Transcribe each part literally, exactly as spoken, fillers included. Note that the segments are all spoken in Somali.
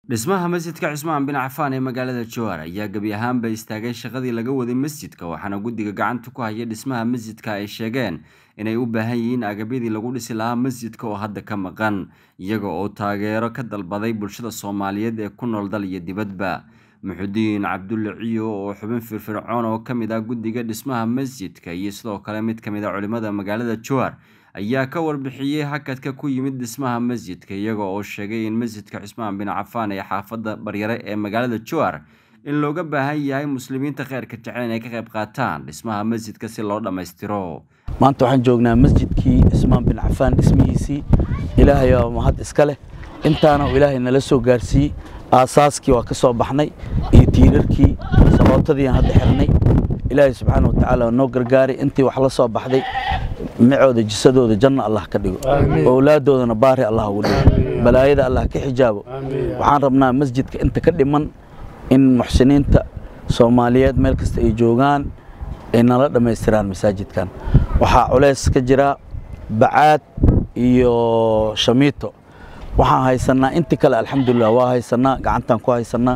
dhismaha masjidka Cusmaan bin Cafaan ee magaalada Jowhar ayaa gabi ahaanba istaagay shaqadii laga waday masjidka waxaana guddiga gacanta ku haya dhismaha masjidka ay sheegeen inay u baahan yihiin agabyadii lagu dhisi lahaa masjidka oo hadda ka maqan iyaga oo taageero ka dalbaday bulshada Soomaaliyeed ee ku nool dal iyo dibadba Muxudiin Cabdulle Ciyo oo xubin firfircoon oo kamid ah guddiga dhismaha masjidka iyo sidoo kale mid kamid ah culimada magaalada Jowhar ayaa ka warbixiyay hakadka ku yimid dhismaha masjidka iyaga oo sheegay in masjidka Cusmaan bin Cafaan ee xaafadda Baryare ee magaalada Jowhar in looga baahan yahay muslimiinta khayrka jecel inay ka qayb qaataan dhismaha masjidka si loo dhameystiro maanta waxaan joognaa masjidkii Cusmaan bin Cafaan dhismihiisii Ilaahay oo mahad iska leh intaana Ilaahay nala soo gaarsiiyay aasaaskii waa ka soo baxnay iyo tiirarkii sabootadii hadda xirnay Ilaahay subxaanahu wa ta'aala noo gargaaray intii wax la soo baxday معود جسدود جنة الله كديو أولادنا باري الله وليه بلايدا الله كحجابه وعن ربنا مسجد أنت كدمن إن محسنين تا صوماليات ملك استيجوغان إن الله لما يستران مساجد كان وحا عليس كجرا بعاد يو شميتو وحا هاي سنة أنت كلا الحمد لله وهاي سنة قعنتان كو هاي سنة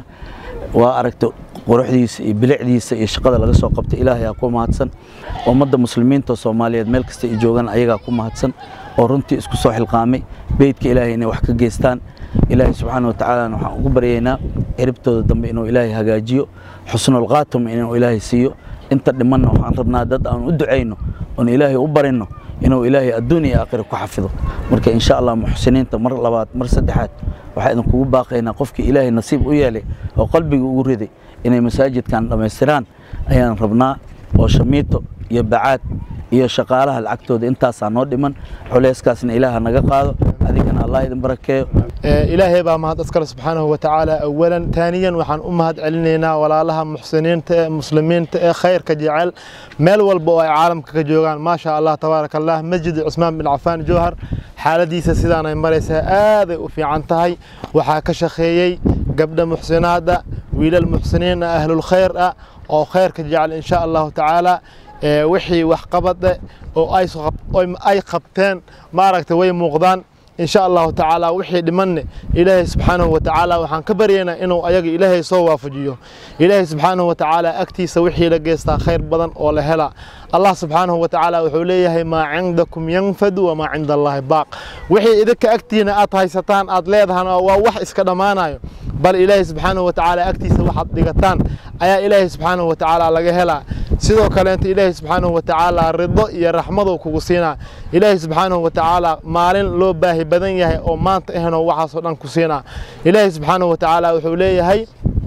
وأركتو quruxdiisa iyo bilicdiisa iyo shaqada laga soo qabtay Ilaahay aa ku mahadsan ummadda muslimiinta Soomaaliyeed meel kasta ay joogan ayaga ku mahadsan oo runtii isku soo xilqaamay beedka Ilaahay inay wax ka geystaan Ilaahay subxaanahu wa ta'aala waxaan ugu baryaynaa ciribtooda dambe inuu Ilaahay hagaajiyo xusnul qaatum inuu Ilaahay siiyo inta dhimanna waxaan rabnaa dad aan u duceyno oo Ilaahay u barino inuu Ilaahay adduun iyo aakhiro ku xafido marka insha Allah muxsiniinta mar labaad mar saddexaad waxaan idin kugu baaqaynaa qofkii Ilaahay nasiib u yeelay oo qalbiga ugu riday inay masaajidkan dhameystiraan ayaan rabnaa oo shamiito iyo bacaad iyo shaqaalaha lacagtooda intaas aan noo dhiman culeyskaasna Ilaaha naga qaado adigana Allah idin barakeeyo Ilaahay baa mahad askar subhanahu wa ta'ala awalan thaniyan waxaan u mahad celineynaa walaalaha muxsiniinta ee muslimiinta ee khayrka jecel meel walba oo ay caalamka ka joogaan ma sha Allah tabarakallah masjid Cusmaan bin Cafaan Jowhar xaaladiisa sidaan ay maraysaa aad ay u fiican tahay waxa ka shaqeeyay gabdha muxsinaada wiilal muxsiniin ahlul khayr oo khayrka jecel insha Allah ta'ala wixii wax qabad oo ay ay qabteen ma aragtay way muuqdaan إن شاء الله تعالى وحي دمنه إلهي سبحانه وتعالى وحن كبرينا إنه أيق إلهي صوا فجيه إلهي سبحانه وتعالى أكتي سوحي لجيستا خير بدن ولا هلا الله سبحانه وتعالى وحوليه ما عندكم ينفد وما عند الله باق وحي إذا كأكتينا أطهي ستان أطليدها ووح إسكدمانا بل إلهي سبحانه وتعالى أكتي سوحت دقتان أيا إلهي سبحانه وتعالى لجهلا سيدو كلانت إلهي سبحانه وتعالى الرضا يا رحمة وكوسينا إلهي سبحانه وتعالى مالين لو باهي بدن يهي أو مانت إهنا وحصلنا كوسينا إلهي سبحانه وتعالى وحوليه هي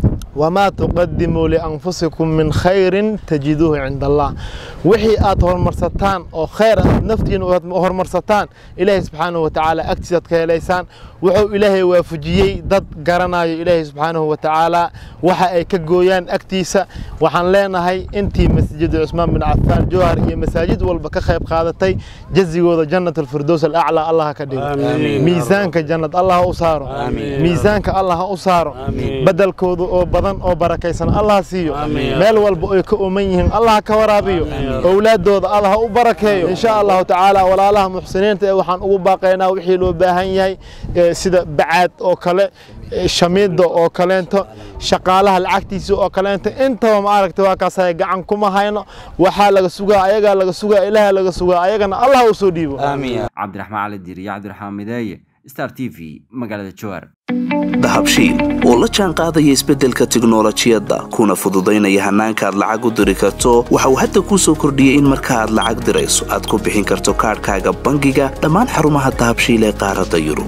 وما تقدموا لأنفسكم من خير تجدوه عند الله وحي أطهر مرستان أو خير نفتين أطهر مرستان إلهي سبحانه وتعالى أكتسد كيليسان وحو إلهي وافجيي ضد قرنا إلهي سبحانه وتعالى وحا أي كجويان أكتيسة وحن لنا هاي أنتي مسجد عثمان بن عفان جوهر هي مساجد والبكا خيب قادتي جزي وذا جنة الفردوس الأعلى الله كدير ميزانك جنة الله أصاره ميزانك الله أصاره بدل كودو أو بدن أو بركيسان الله سيو مال والبؤيك أميهم الله كورابيو أولاد دود الله أبركيو إن شاء الله تعالى ولا الله محسنين وحن أباقينا وحيلو باهنياي سيدا بعد أو كله شميد أو كلانتو شقالها العكتيس أو كلانتو أنت وما عرفت واقعي عنكم هاينا وحال سوجا أيجا لجا سوجا إله لجا سوجا أيجا الله وسوديبه آمين عبد الرحمن علي الديري عبد الرحمن مداية ستار تي في مقالة جوهر dahabshiil oo la jaan qaadaya isbeddelka tiknoolajiyadda kuna fududaynaya hanaanka aad lacag u diri karto waxa uu hadda ku soo kordhiyay in marka aad lacag dirayso aad ku bixin karto kaarkaaga bangiga dhammaan xarumaha dahabshiil ee qaaradda Yurub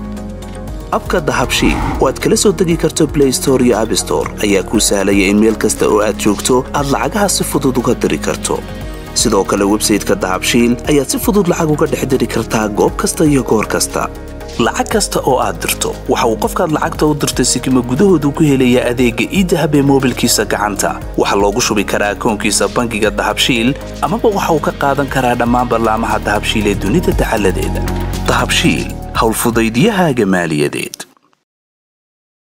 abka dahabshiil oo aad kala soo degi karto Play Store iyo App Store ayaa ku sahlaya in meel kasta oo aad joogto aad lacagaha si fudud uga diri karto sidoo kale website-ka dahabshiil ayaad si fudud lacag uga dhex diri kartaa goob kasta iyo goor kasta lacag kasta oo aad dirto waxa uu qofkaad lacagta u dirtay sikima gudahoodu ku helaya adeega e-dahab ee mobilkiisa gacanta waxa loogu shubi karaa akoonkiisa bangiga dahabshiil ama waxa uu ka qaadan karaa dhammaan barnaamijyada dahabshiil ee dunida taxalladeeda dahabshiil hawl fudaydiyahaaga maaliyadeed